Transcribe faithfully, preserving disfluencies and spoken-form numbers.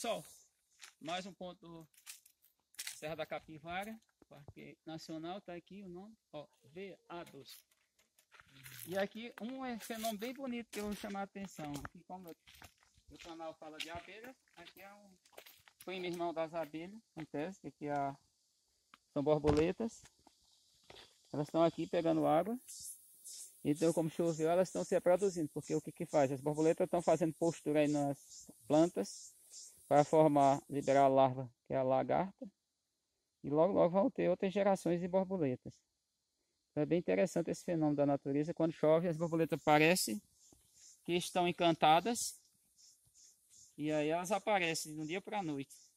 Pessoal, mais um ponto do Serra da Capivara, Parque Nacional, tá aqui o nome, ó, veados. E aqui um fenômeno bem bonito que eu vou chamar a atenção. Aqui, como o canal fala de abelhas, aqui é um primo irmão das abelhas, acontece que aqui é, são borboletas. Elas estão aqui pegando água. Então, como choveu, elas estão se reproduzindo, porque o que que faz? As borboletas estão fazendo postura aí nas plantas para formar, liberar a larva, que é a lagarta, e logo logo vão ter outras gerações de borboletas. Então, é bem interessante esse fenômeno da natureza. Quando chove, as borboletas parecem que estão encantadas, e aí elas aparecem de um dia para a noite.